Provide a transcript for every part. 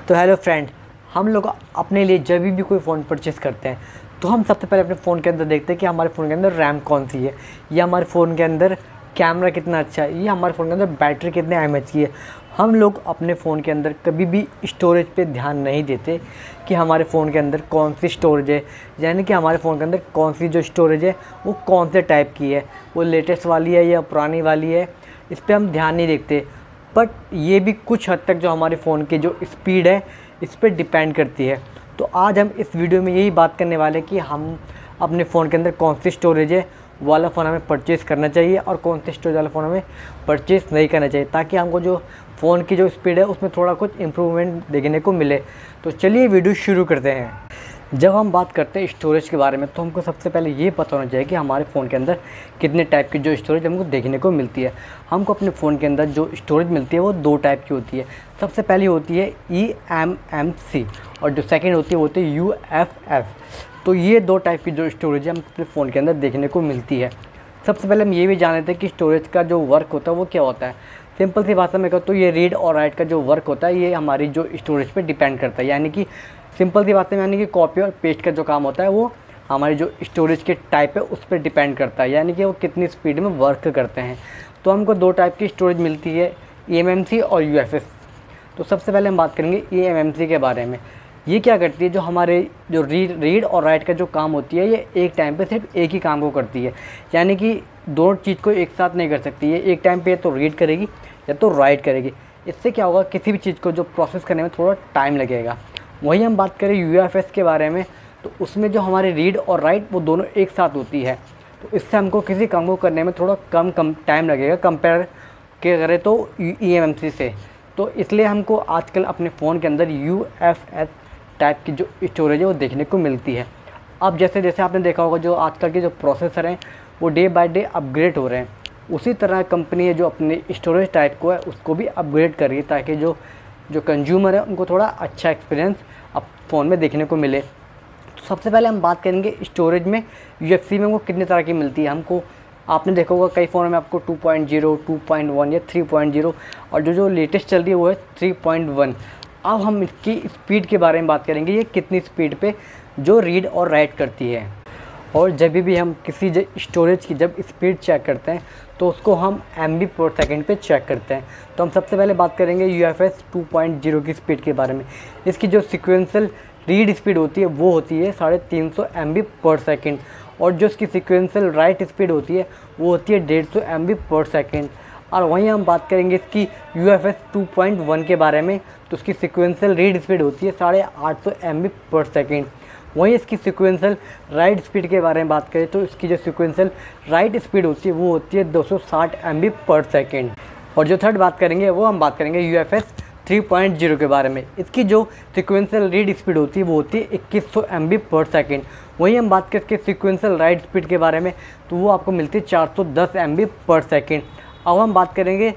तो hello friend, हम लोग अपने लिए जब भी कोई फ़ोन परचेज़ करते हैं तो हम सबसे पहले अपने फ़ोन के अंदर देखते हैं कि हमारे फ़ोन के अंदर रैम कौन सी है, या हमारे फ़ोन के अंदर कैमरा कितना अच्छा है, या हमारे फ़ोन के अंदर बैटरी कितने एमएच की है। हम लोग अपने फ़ोन के अंदर कभी भी स्टोरेज पे ध्यान नहीं देते कि हमारे फ़ोन के अंदर कौन सी स्टोरेज है, यानी कि हमारे फ़ोन के अंदर कौन सी जो स्टोरेज है वो कौन से टाइप की है, वो लेटेस्ट वाली है या पुरानी वाली है। इस पर हम ध्यान नहीं देखते। बट ये भी कुछ हद तक जो हमारे फ़ोन की जो स्पीड है इस पर डिपेंड करती है। तो आज हम इस वीडियो में यही बात करने वाले हैं कि हम अपने फ़ोन के अंदर कौन सी स्टोरेज है वाला फ़ोन हमें परचेज़ करना चाहिए और कौन सी स्टोरेज वाला फ़ोन हमें परचेज़ नहीं करना चाहिए, ताकि हमको जो फ़ोन की जो स्पीड है उसमें थोड़ा कुछ इम्प्रूवमेंट देखने को मिले। तो चलिए वीडियो शुरू करते हैं। जब हम बात करते हैं स्टोरेज के बारे में तो हमको सबसे पहले ये पता होना चाहिए कि हमारे फ़ोन के अंदर कितने टाइप की जो स्टोरेज हमको देखने को मिलती है। हमको अपने फ़ोन के अंदर जो स्टोरेज मिलती है वो दो टाइप की होती है। सबसे पहली होती है eMMC और जो सेकंड होती है वो होती है UFS। तो ये दो टाइप की जो स्टोरेज है हम अपने फ़ोन के अंदर देखने को मिलती है। सबसे पहले हम ये भी जान लेते हैं कि स्टोरेज का जो वर्क होता है वो क्या होता है। सिंपल सी भाषा में कहूँ तो ये रीड और राइट का जो वर्क होता है ये हमारी जो स्टोरेज पे डिपेंड करता है। यानी कि सिंपल सी बात में यानी कि कॉपी और पेस्ट का जो काम होता है वो हमारी जो स्टोरेज के टाइप है उस पर डिपेंड करता है, यानी कि वो कितनी स्पीड में वर्क करते हैं। तो हमको दो टाइप की स्टोरेज मिलती है, eMMC और UFS। तो सबसे पहले हम बात करेंगे eMMC के बारे में। ये क्या करती है, जो हमारे जो रीड और राइट का जो काम होती है ये एक टाइम पे सिर्फ एक ही काम को करती है, यानी कि दोनों चीज़ को एक साथ नहीं कर सकती है। एक टाइम पे या तो रीड करेगी या तो राइट करेगी। इससे क्या होगा, किसी भी चीज़ को जो प्रोसेस करने में थोड़ा टाइम लगेगा। वहीं हम बात करें UFS के बारे में तो उसमें जो हमारे रीड और राइट वो दोनों एक साथ होती है। तो इससे हमको किसी काम को करने में थोड़ा कम टाइम लगेगा कंपेयर के करें तो eMMC से। तो इसलिए हमको आजकल अपने फ़ोन के अंदर UFS टाइप की जो स्टोरेज है वो देखने को मिलती है। अब जैसे जैसे आपने देखा होगा जो आजकल के जो प्रोसेसर हैं वो डे बाय डे अपग्रेड हो रहे हैं, उसी तरह कंपनी है जो अपने स्टोरेज टाइप को है उसको भी अपग्रेड कर रही है, ताकि जो कंज्यूमर है उनको थोड़ा अच्छा एक्सपीरियंस अब फ़ोन में देखने को मिले। तो सबसे पहले हम बात करेंगे स्टोरेज में UFC में वो कितने तरह की मिलती है हमको। आपने देखा होगा कई फ़ोन में आपको 2.0, 2.1 या 3.0 और जो लेटेस्ट चल रही है वो है 3.1। अब हम इसकी स्पीड के बारे में बात करेंगे, ये कितनी स्पीड पे जो रीड और राइट करती है। और जब भी हम किसी स्टोरेज की जब स्पीड चेक करते हैं तो उसको हम MB/s पे चेक करते हैं। तो हम सबसे पहले बात करेंगे UFS 2.0 की स्पीड के बारे में। इसकी जो सिक्वेंशियल रीड स्पीड होती है वो होती है 350 MB/s और जो इसकी सिक्वेंशियल राइट स्पीड होती है वो होती है 150 MB/s। और वहीं हम बात करेंगे इसकी UFS 2.1 के बारे में तो उसकी सिक्वेंशियल रीड स्पीड होती है 850 MB/s। वहीं इसकी सिक्वेंशियल राइट स्पीड के बारे में बात करें तो इसकी जो सिक्वेंशियल राइट स्पीड होती है वो होती है 260 MB/s। और जो थर्ड बात करेंगे वो हम बात करेंगे UFS 3.0 के बारे में। इसकी जो सिक्वेंशियल रीड स्पीड होती है वो होती है 2100 MB/s। वहीं हम बात करें इसके सिक्वेंशियल राइट स्पीड के बारे में तो वो आपको मिलती है 410 MB/s। अब हम बात करेंगे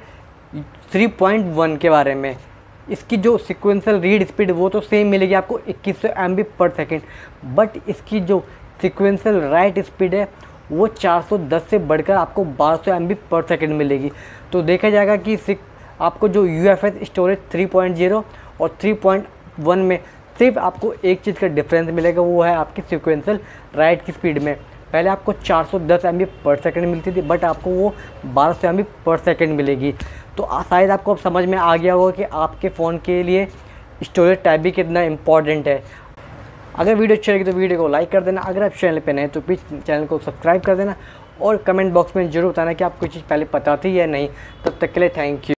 3.1 के बारे में। इसकी जो सिक्वेंशियल रीड स्पीड वो तो सेम मिलेगी आपको 2100 MB/s, बट इसकी जो सिक्वेंशियल राइट स्पीड है वो 410 से बढ़कर आपको 1200 MB/s मिलेगी। तो देखा जाएगा कि आपको जो UFS स्टोरेज 3.0 और 3.1 में सिर्फ आपको एक चीज़ का डिफरेंस मिलेगा, वो है आपकी सिक्वेंशियल राइट की स्पीड में। पहले आपको 410 MB/s मिलती थी, बट आपको वो 1200 MB/s मिलेगी। तो शायद आपको अब समझ में आ गया होगा कि आपके फ़ोन के लिए स्टोरेज टाइप भी कितना इंपॉर्टेंट है। अगर वीडियो अच्छी लगी तो वीडियो को लाइक कर देना। अगर आप चैनल पे नए हैं तो प्लीज़ चैनल को सब्सक्राइब कर देना और कमेंट बॉक्स में ज़रूर बताना कि आपको कोई चीज़ पहले पता थी या नहीं। तब तक के लिए थैंक यू।